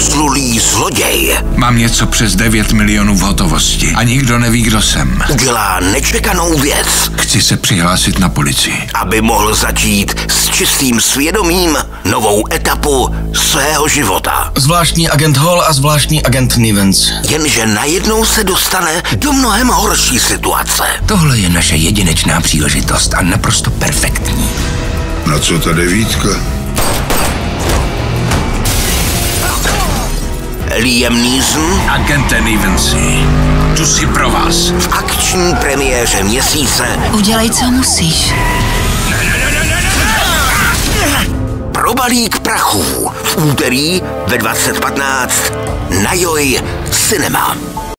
Zloslulý zloděj Mám něco přes 9 milionů v hotovosti a nikdo neví, kdo jsem. udělá nečekanou věc, Chci se přihlásit na policii. aby mohl začít s čistým svědomím novou etapu svého života. Zvláštní agent Hall a zvláštní agent Nivens. Jenže najednou se dostane do mnohem horší situace. Tohle je naše jedinečná příležitost a naprosto perfektní. Na co ta devítka? Liam Neeson Agente Nivensi, tu si pro vás. v akční premiéře měsíce Udělej, co musíš. pro balík prachů v úterý ve 20:15 na Joj Cinema.